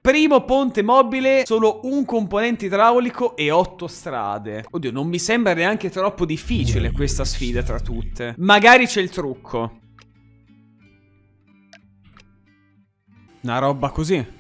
primo ponte mobile, solo un componente idraulico e 8 strade. Oddio, non mi sembra neanche troppo difficile questa sfida tra tutte. Magari c'è il trucco. Una roba così.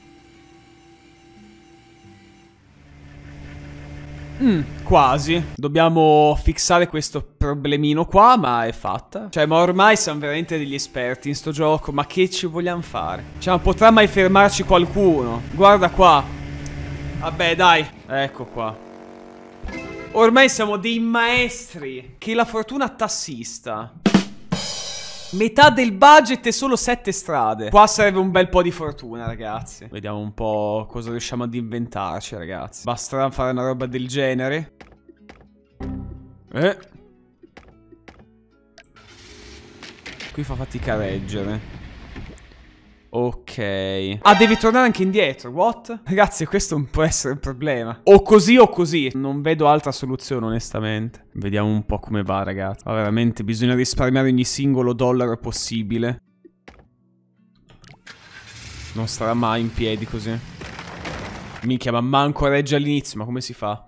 Quasi. Dobbiamo fissare questo problemino qua, ma è fatta. Cioè, ma ormai siamo veramente degli esperti in sto gioco. Ma che ci vogliamo fare? Cioè, non potrà mai fermarci qualcuno. Guarda qua. Vabbè, dai. Ecco qua. Ormai siamo dei maestri. Che la fortuna tassista. Metà del budget e solo 7 strade. Qua serve un bel po' di fortuna, ragazzi. Vediamo un po' cosa riusciamo ad inventarci, ragazzi. Basterà fare una roba del genere. Qui fa fatica a reggere. Ok. Ah, devi tornare anche indietro. What? Ragazzi, questo non può essere un problema. O così o così. Non vedo altra soluzione, onestamente. Vediamo un po' come va, ragazzi. Ma veramente bisogna risparmiare ogni singolo dollaro possibile. Non starà mai in piedi così. Minchia, ma manco regge all'inizio. Ma come si fa?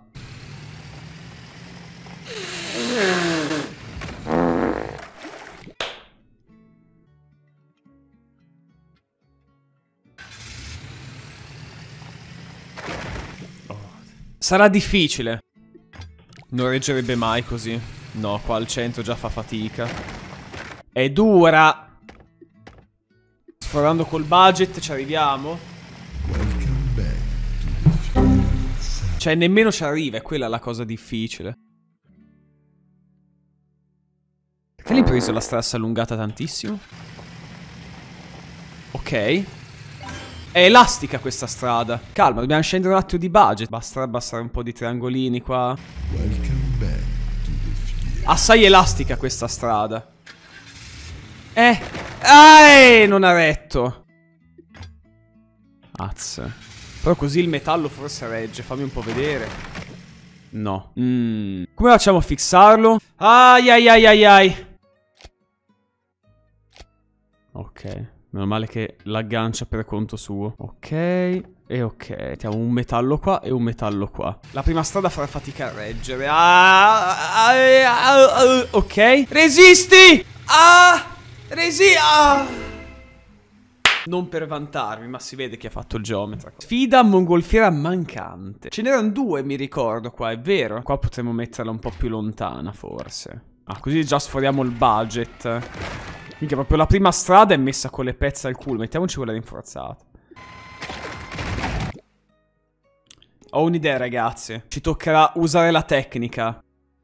Sarà difficile. Non reggerebbe mai così. No, qua al centro già fa fatica. È dura. Sforando col budget ci arriviamo. Cioè nemmeno ci arriva. È quella la cosa difficile. Perché all'improvviso la strada si è allungata tantissimo? Ok. È elastica questa strada. Calma, dobbiamo scendere un attimo di budget. Basta abbassare un po' di triangolini qua. Assai elastica questa strada. Non ha retto. Azz. Però così il metallo forse regge. Fammi un po' vedere. No. Come facciamo a fissarlo? Ai ai ai ai ai. Ok. Meno male che l'aggancia per conto suo. Ok. E ok. Mettiamo un metallo qua e un metallo qua. La prima strada farà fatica a reggere. Ok. Resisti! Non per vantarmi, ma si vede chi ha fatto il geometra. Sfida mongolfiera mancante. Ce n'erano 2, mi ricordo qua, è vero. Qua potremmo metterla un po' più lontana, forse. Ah, così già sforiamo il budget. Minchia, proprio la prima strada è messa con le pezze al culo. Mettiamoci quella rinforzata. Ho un'idea, ragazzi. Ci toccherà usare la tecnica.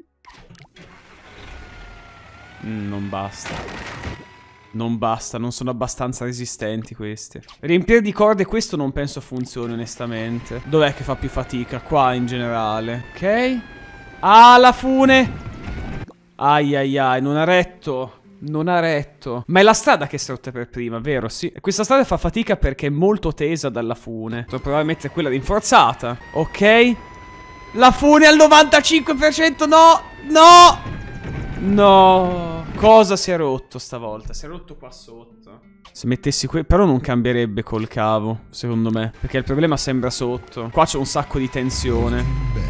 Non basta. Non basta, non sono abbastanza resistenti questi. Riempire di corde questo non penso funzioni, onestamente. Dov'è che fa più fatica? Qua in generale. Ok. Ah, la fune. Ai ai ai, non ha retto. Non ha retto. Ma è la strada che si è rotta per prima, vero? Sì. Questa strada fa fatica perché è molto tesa dalla fune. Devo provare a mettere quella rinforzata. Ok. La fune al 95%. No. No. No. Cosa si è rotto stavolta? Si è rotto qua sotto. Se mettessi qui... Però non cambierebbe col cavo, secondo me. Perché il problema sembra sotto. Qua c'è un sacco di tensione.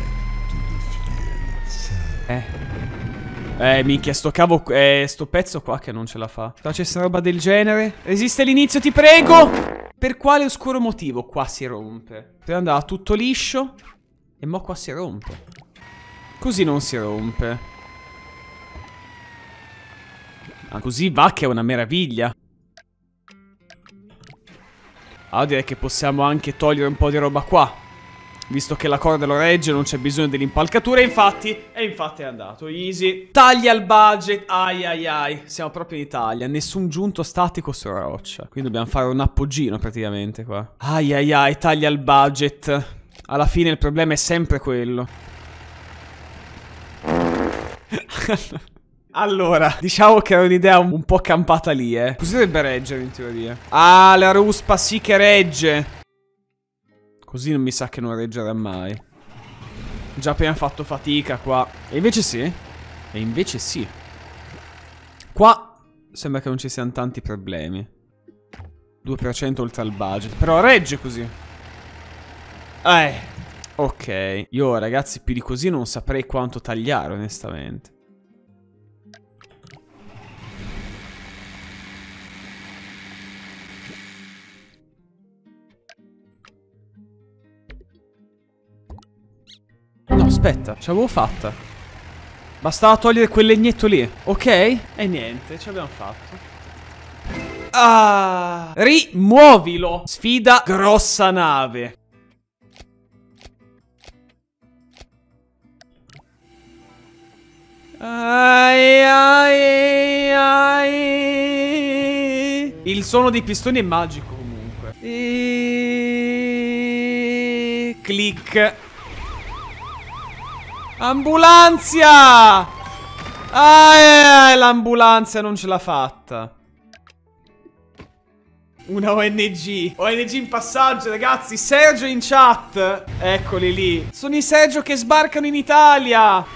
Minchia, sto cavo... sto pezzo qua che non ce la fa. Facessi una roba del genere. Resiste l'inizio, ti prego! Per quale oscuro motivo qua si rompe? Prima andava tutto liscio. E mo qua si rompe. Così non si rompe. Ah, così va che è una meraviglia. Allora direi che possiamo anche togliere un po' di roba qua. Visto che la corda lo regge, non c'è bisogno dell'impalcatura. E infatti è andato easy. Taglia il budget. Ai ai ai. Siamo proprio in Italia. Nessun giunto statico sulla roccia. Quindi dobbiamo fare un appoggino praticamente qua. Ai ai ai. Taglia il budget. Alla fine il problema è sempre quello. Allora, diciamo che era un'idea un po' campata lì, Così dovrebbe reggere in teoria. Ah, la ruspa sì che regge. Così non mi sa che non reggerà mai. Già appena fatto fatica qua. E invece sì. E invece sì. Qua sembra che non ci siano tanti problemi. 2% oltre al budget. Però regge così. Ok. Io, ragazzi, più di così non saprei quanto tagliare, onestamente. No, aspetta, ce l'avevo fatta. Bastava togliere quel legnetto lì. Ok? E niente, ce l'abbiamo fatto. Ah! Rimuovilo! Sfida grossa nave. Ai, ai, ai. Il suono dei pistoni è magico comunque. Click. Ambulanzia! L'ambulanza non ce l'ha fatta. Una ONG. ONG in passaggio, ragazzi. Sergio in chat. Eccoli lì. Sono i Sergio che sbarcano in Italia.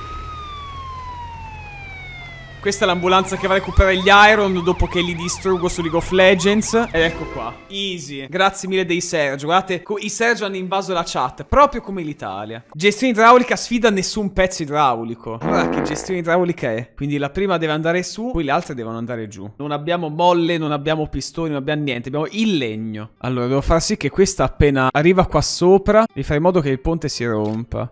Questa è l'ambulanza che va a recuperare gli Iron dopo che li distruggo su League of Legends. Ed ecco qua. Easy. Grazie mille dei Sergio. Guardate, i Sergio hanno invaso la chat, proprio come l'Italia. Gestione idraulica sfida nessun pezzo idraulico. Guarda che gestione idraulica è. Quindi la prima deve andare su, poi le altre devono andare giù. Non abbiamo molle, non abbiamo pistoni, non abbiamo niente. Abbiamo il legno. Allora, devo far sì che questa appena arriva qua sopra, devi fare in modo che il ponte si rompa.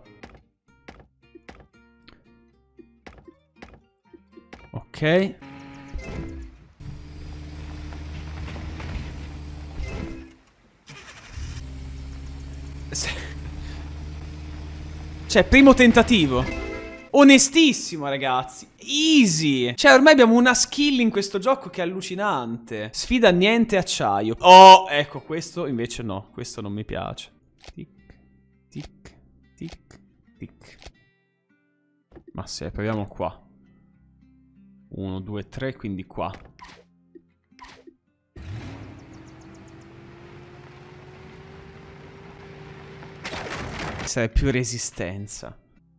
Ok. Cioè, primo tentativo. Onestissimo, ragazzi. Easy. Cioè, ormai abbiamo una skill in questo gioco che è allucinante. Sfida niente acciaio. Oh, ecco, questo invece no. Questo non mi piace. Tic, tic, tic, tic. Ma se, proviamo qua. 1, 2, 3, quindi qua. Serve più resistenza.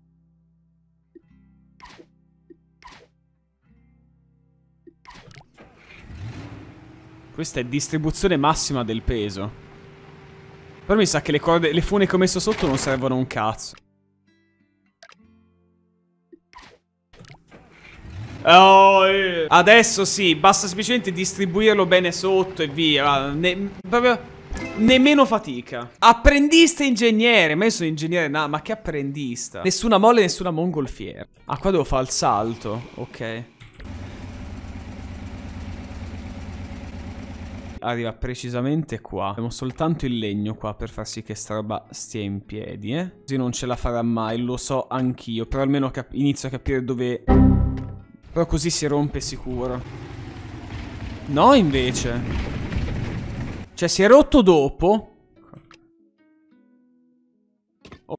Questa è distribuzione massima del peso. Però mi sa che le corde, le fune che ho messo sotto non servono un cazzo. Oh, adesso sì, basta semplicemente distribuirlo bene sotto e via. Proprio nemmeno fatica. Apprendista ingegnere. Ma io sono ingegnere, no, ma che apprendista? Nessuna molle, nessuna mongolfiera. Ah, qua devo fare il salto. Ok. Arriva precisamente qua. Abbiamo soltanto il legno qua per far sì che sta roba stia in piedi, Così non ce la farà mai, lo so anch'io. Però almeno inizio a capire dove... Però così si rompe sicuro. No, invece. Cioè, si è rotto dopo. Oh.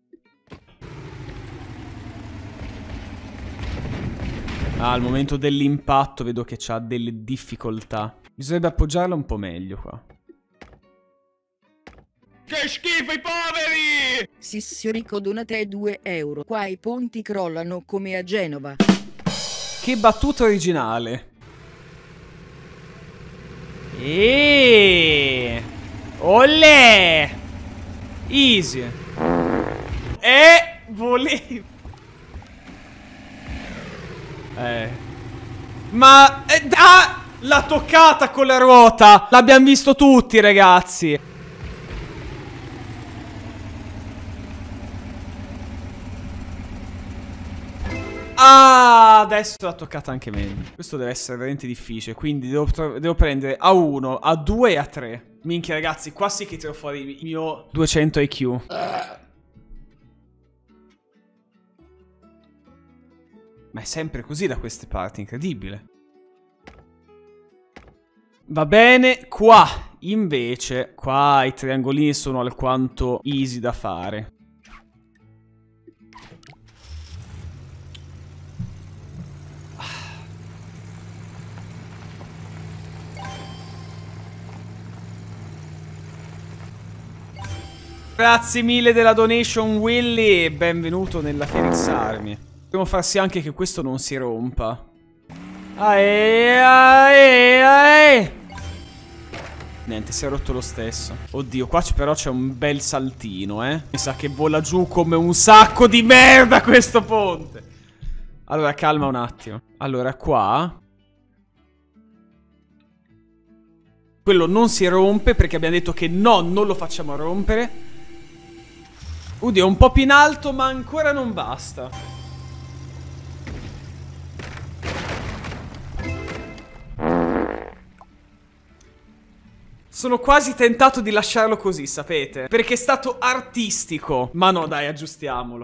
Ah, al momento dell'impatto vedo che c'ha delle difficoltà. Bisognerebbe appoggiarla un po' meglio qua. Che schifo i poveri! Sissirico donate 2 euro. Qua i ponti crollano come a Genova. Che battuta originale. Olè! Easy. Volevo. Ma... l'ha toccata con la ruota. L'abbiamo visto tutti, ragazzi. Ah, adesso l'ha toccata anche meglio. Questo deve essere veramente difficile. Quindi devo prendere a 1, a 2 e a 3. Minchia, ragazzi, qua sì che tiro fuori il mio 200 IQ. Ma è sempre così da queste parti, incredibile. Va bene, qua invece, qua i triangolini sono alquanto easy da fare. Grazie mille della donation, Willy, e benvenuto nella Phoenix Army. Dobbiamo far sì anche che questo non si rompa. Niente, si è rotto lo stesso. Oddio, qua però c'è un bel saltino, Mi sa che vola giù come un sacco di merda questo ponte. Allora, calma un attimo. Allora, qua quello non si rompe perché abbiamo detto che no, non lo facciamo rompere. Oddio, è un po' più in alto, ma ancora non basta. Sono quasi tentato di lasciarlo così, sapete? Perché è stato artistico. Ma no, dai, aggiustiamolo.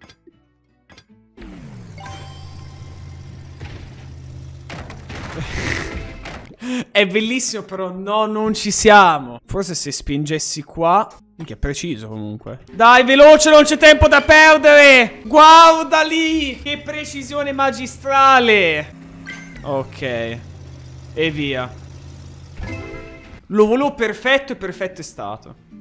È bellissimo, però no, non ci siamo. Forse se spingessi qua... Che è preciso comunque. Dai, veloce, non c'è tempo da perdere. Guarda lì, che precisione magistrale. Ok. E via. Lo volevo perfetto e perfetto è stato.